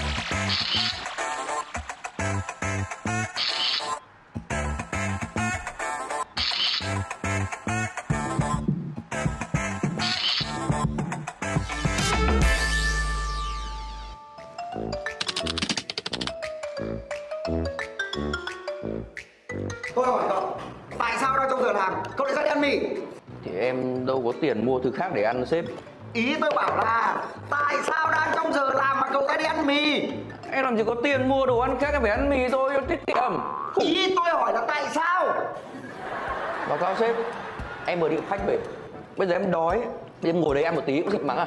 Tôi hỏi cậu, tại sao đang trong giờ làm cậu lại ra đi ăn mì? Thì em đâu có tiền mua thứ khác để ăn sếp. Ý tôi bảo là tại sao đang trong giờ làm mà cậu ra đi ăn mì? Em làm gì có tiền mua đồ ăn khác, em phải ăn mì thôi cho tiết kiệm. Ý tôi hỏi là tại sao? Báo cáo sếp, em vừa đi gặp khách về. Bây giờ em đói, em ngồi đấy ăn một tí cũng thịt mắng à?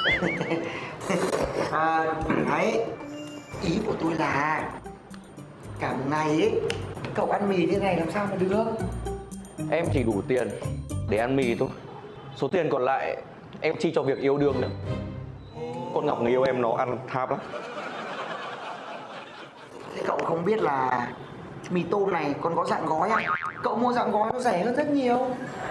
Đấy, ý của tôi là cả một ngày ấy cậu ăn mì thế này làm sao mà được? Em chỉ đủ tiền để ăn mì thôi. Số tiền còn lại em chi cho việc yêu đương nữa. Con Ngọc người yêu em nó ăn tháp lắm. Thế cậu không biết là mì tôm này còn có dạng gói à? Cậu mua dạng gói nó rẻ hơn rất nhiều.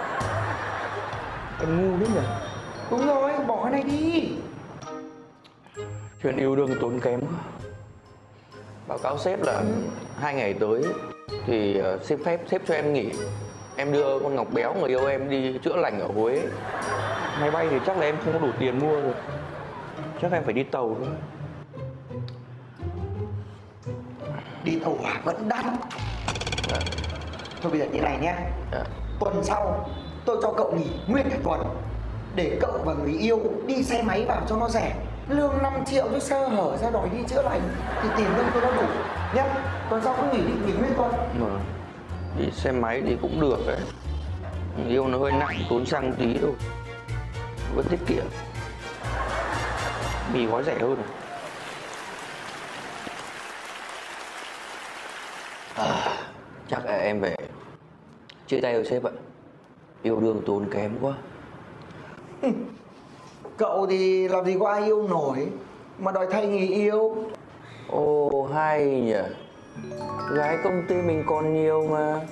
Em ngu đấy nhỉ? Đúng rồi, bỏ cái này đi. Chuyện yêu đương tốn kém quá. Báo cáo sếp là 2 ngày tới thì xin phép sếp cho em nghỉ. Em đưa con Ngọc béo người yêu em đi chữa lành ở Huế. Máy bay thì chắc là em không có đủ tiền mua rồi. Chắc em phải đi tàu thôi. Đi tàu hỏa vẫn đắt. Thôi bây giờ như này nhé. Tuần sau tôi cho cậu nghỉ nguyên cả tuần để cậu và người yêu đi xe máy vào cho nó rẻ. Lương 5 triệu chứ sơ hở ra đòi đi chữa lành thì tiền lương tôi nó đủ nhé. Tuần sau cứ nghỉ nguyên tuần. Mà đi xe máy thì cũng được đấy. Người yêu nó hơi nặng, tốn xăng tí thôi. Vẫn tiết kiệm. Mì gói rẻ hơn. Chắc là em phải chia tay rồi sếp ạ. Yêu đương tốn kém quá. Cậu thì làm gì có ai yêu nổi mà đòi thay người yêu. Ồ hay nhỉ. Gái công ty mình còn nhiều mà.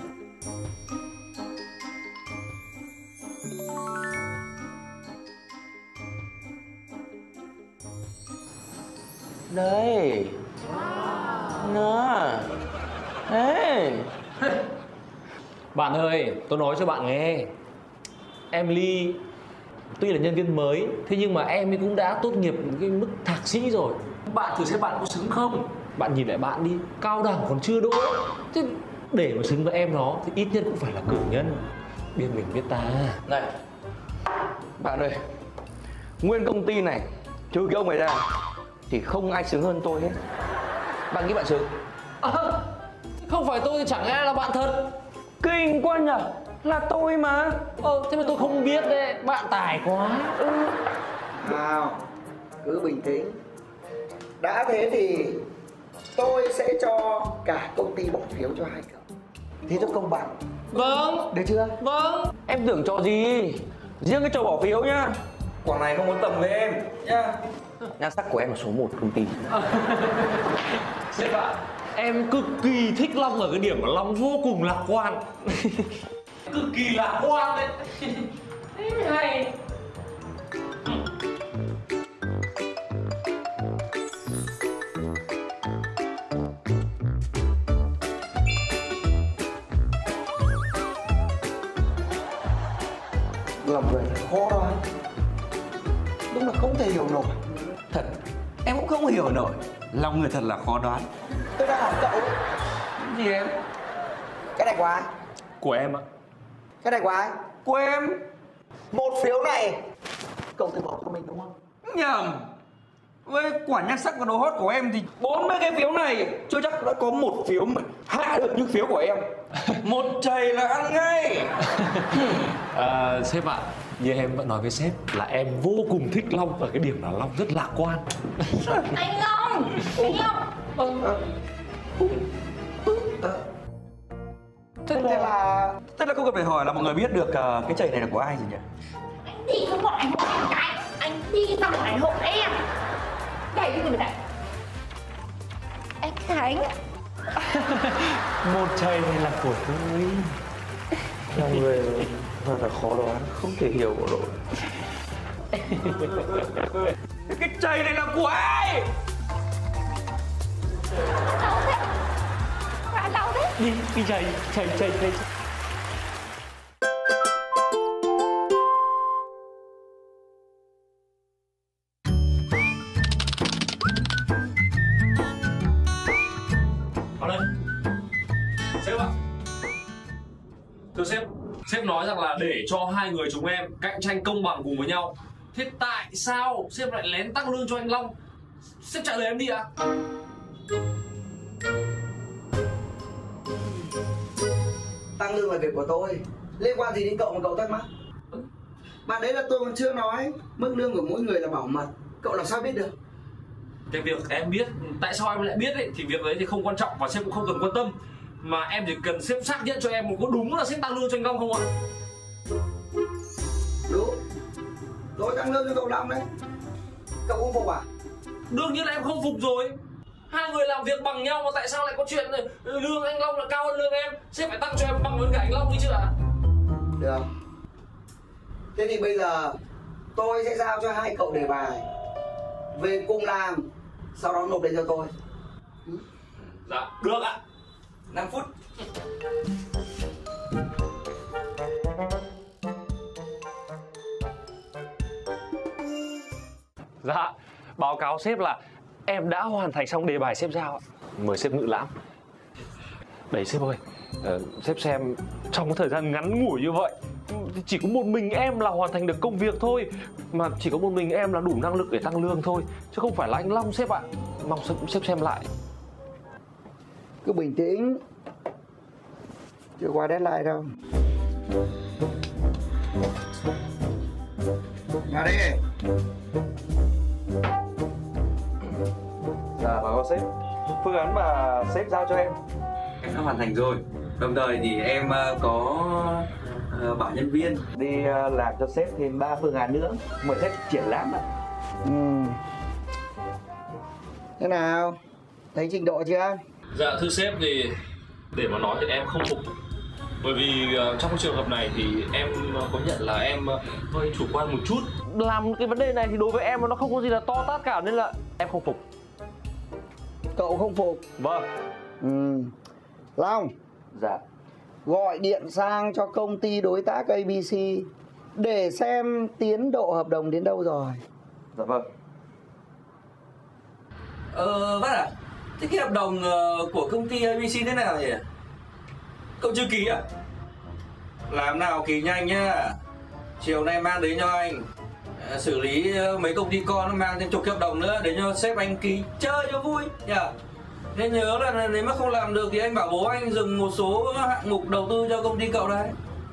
Đây. Nó. Ê. Bạn ơi, tôi nói cho bạn nghe. Em Ly tuy là nhân viên mới, thế nhưng mà em ấy cũng đã tốt nghiệp cái mức thạc sĩ rồi. Bạn thử xem bạn có xứng không? Bạn nhìn lại bạn đi, cao đẳng còn chưa đỗ. Thế để mà xứng với em nó thì ít nhất cũng phải là cử nhân. Biết mình biết ta. Này, bạn ơi, nguyên công ty này trừ cái ông này ra thì không ai xứng hơn tôi hết. Bạn nghĩ bạn xứng? Không phải tôi thì chẳng lẽ là bạn thật? Kinh quá nhỉ. Là tôi mà. Thế mà tôi không biết đấy. Bạn tài quá. Nào, cứ bình tĩnh. Đã thế thì tôi sẽ cho cả công ty bỏ phiếu cho hai cậu. Thế cho công bằng. Vâng. Được chưa? Vâng. Em tưởng trò gì? Riêng cái trò bỏ phiếu nhá. Quả này không có tầm với em nhá. Nhan sắc của em là số 1 công ty. Sếp ạ, em cực kỳ thích Long ở cái điểm mà Long vô cùng lạc quan. Cực kỳ lạc quan đấy. Thế mới hay. Lòng người khó đoán. Đúng là không thể hiểu nổi. Thật, em cũng không hiểu nổi. Lòng người thật là khó đoán. Tôi đang hỏi cậu. Gì em? Cái này của ai? Của em ạ. Cái này của ai? Của em. Một phiếu này cậu tự bỏ cho mình đúng không? Nhầm. Với quả nhan sắc và đồ hot của em thì 40 cái phiếu này chưa chắc đã có một phiếu mà hạ được những phiếu của em. Một chày là ăn ngay. Sếp ạ, như em vẫn nói với sếp là em vô cùng thích Long ở cái điểm là Long rất lạc quan. Anh Long! Anh Long! Thế là Không cần phải hỏi là mọi người biết được cái chày này là của ai gì nhỉ? Anh đi không gọi anh hộ em cái. Anh đi ra ngoài hộ em. Đây cái gì vậy? Anh Khánh. Một chày này là của tôi. Lòng người thật là khó đoán, không thể hiểu nổi. Cái chày này là của ai? đi chạy. Vào đây. Sếp ạ. Thưa sếp nói rằng là để cho hai người chúng em cạnh tranh công bằng cùng với nhau. Thế tại sao sếp lại lén tăng lương cho anh Long? Sếp trả lời em đi ạ. Tăng lương là việc của tôi, liên quan gì đến cậu mà cậu thắc mắc? Mà đấy là tôi còn chưa nói, mức lương của mỗi người là bảo mật, cậu làm sao biết được? Cái việc em biết, tại sao em lại biết ấy, thì việc đấy thì không quan trọng và sếp cũng không cần quan tâm. Mà em chỉ cần sếp xác nhận cho em có đúng là sếp tăng lương cho anh Long không ạ? Đúng, tôi tăng lương cho cậu Long đấy. Cậu không phục à? Đương nhiên là em không phục rồi. Hai người làm việc bằng nhau mà tại sao lại có chuyện này? Lương anh Long là cao hơn lương em, sếp phải tăng cho em bằng với cả anh Long đi chứ ạ? Được. Thế thì bây giờ tôi sẽ giao cho hai cậu đề bài về cùng làm, sau đó nộp lên cho tôi. Dạ, được ạ. 5 phút. Dạ, báo cáo sếp là em đã hoàn thành xong đề bài sếp giao ạ. Mời sếp ngự lãm. Đấy sếp ơi, sếp xem trong thời gian ngắn ngủi như vậy chỉ có một mình em là hoàn thành được công việc thôi. Mà chỉ có một mình em là đủ năng lực để tăng lương thôi, chứ không phải là anh Long sếp ạ. Mong sếp xem lại. Cứ bình tĩnh, chưa qua deadline đâu. Vào đi. Dạ báo cáo sếp, phương án mà sếp giao cho em Đã hoàn thành rồi. Đồng thời thì em có bảo nhân viên đi làm cho sếp thêm 3 phương án nữa, mời sếp triển lãm ạ. Thế nào? Thấy trình độ chưa? Dạ thưa sếp thì để mà nói thì em không phục. Bởi vì trong trường hợp này thì em có nhận là em hơi chủ quan một chút. Làm cái vấn đề này thì đối với em nó không có gì là to tát cả, nên là em không phục. Cậu không phục? Vâng. Long. Dạ. Gọi điện sang cho công ty đối tác ABC để xem tiến độ hợp đồng đến đâu rồi. Dạ vâng. Bác à, thế cái hợp đồng của công ty ABC thế nào nhỉ? Cậu chưa ký à? Làm nào ký nhanh nhá. Chiều nay mang đến cho anh. Xử lý mấy công ty con nó mang thêm chục hợp đồng nữa để cho sếp anh ký chơi cho vui nhỉ. Nên nhớ là nếu mà không làm được thì anh bảo bố anh dừng một số hạng mục đầu tư cho công ty cậu đấy.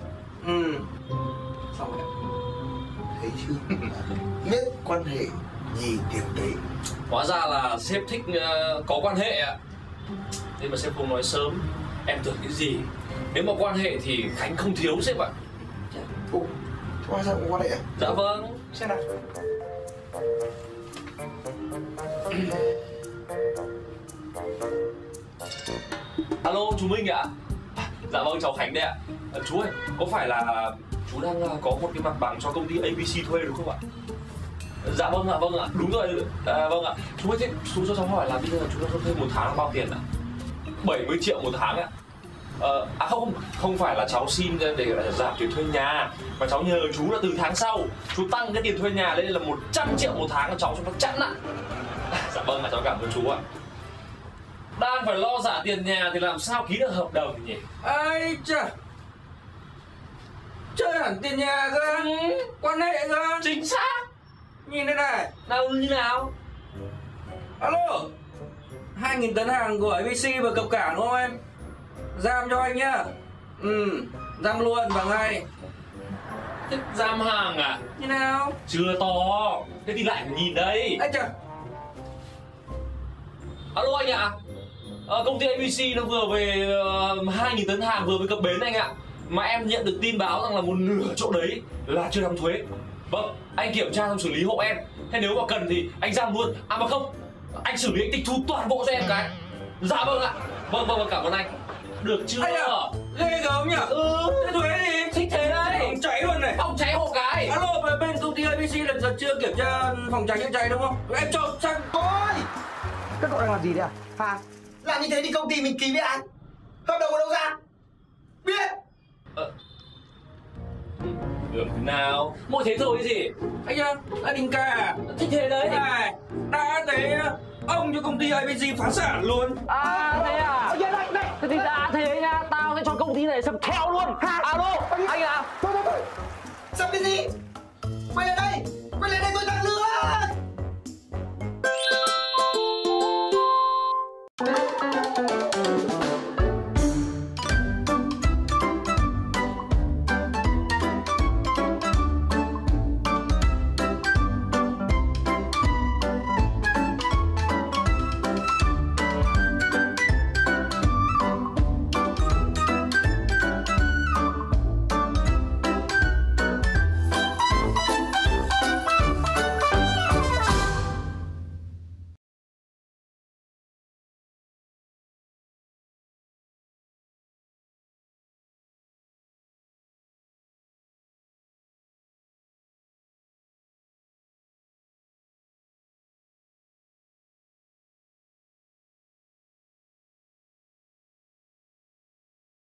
Xong rồi. Thấy chưa? Nhất quan hệ nhì tiểu đấy. Hóa ra là sếp thích có quan hệ ạ. Thế mà sếp không nói sớm, em tưởng cái gì. Nếu mà quan hệ thì Khánh không thiếu sếp ạ. Hóa ra có quan hệ à? Dạ vâng. Xem nào. Alo chú Minh ạ. Dạ vâng cháu Khánh đây ạ. Chú ơi, có phải là chú đang có một cái mặt bằng cho công ty ABC thuê đúng không ạ? Dạ vâng ạ, đúng rồi. Vâng ạ. Chú ơi, thế chú cho cháu hỏi là bây giờ chú đang cho thuê một tháng là bao tiền ạ? 70 triệu một tháng ạ. Không phải là cháu xin để giảm tiền thuê nhà, mà cháu nhờ chú là từ tháng sau chú tăng cái tiền thuê nhà lên là 100 triệu một tháng cho cháu cho nó chẵn ạ. Dạ vâng ạ, cháu cảm ơn chú ạ. Đang phải lo trả tiền nhà thì làm sao ký được hợp đồng nhỉ? Ây chà, chơi hẳn tiền nhà cơ, quan hệ cơ. Chính xác. Nhìn đây này. Đâu như nào? Alo, 2.000 tấn hàng của ABC và cập cảng đúng không em? Giam cho anh nhá. Giam luôn vào ngay. Thế giam hàng à? Như nào? Chưa to. Thế thì lại phải nhìn đây. Ây chà. Alo anh ạ. Công ty ABC nó vừa về 2.000 tấn hàng vừa mới cập bến anh ạ. Mà em nhận được tin báo rằng là một nửa chỗ đấy là chưa đóng thuế. Vâng, anh kiểm tra xong xử lý hộ em. Thế nếu mà cần thì anh giam luôn. À mà không, anh xử lý anh tịch thu toàn bộ cho em cái. Dạ vâng ạ. Vâng, cảm ơn anh. Được chưa? Ghê gớm nhỉ? Thế thuế gì? Thích thế đấy. Phòng cháy luôn này. Phòng cháy hộ cái. Alo, bên công ty ABC là chưa kiểm tra phòng cháy chữa cháy đúng không? Em cho sang. Ôi! Các cậu đang làm gì đấy à? Hả? Làm như thế thì công ty mình ký với ai? Hợp đồng ở đâu ra? Biết. Tưởng thế nào? Mỗi thế thôi cái gì? Anh nhá, anh Đình Ca. Thích thế đấy. Này, đã thế ông cho công ty ABC phá sản luôn. À thế à? Thế thì đã thế nhá, tao sẽ cho công ty này sập kèo luôn. Alo, anh à? Thôi. Sắp cái gì? Quay lại đây tôi tăng lương.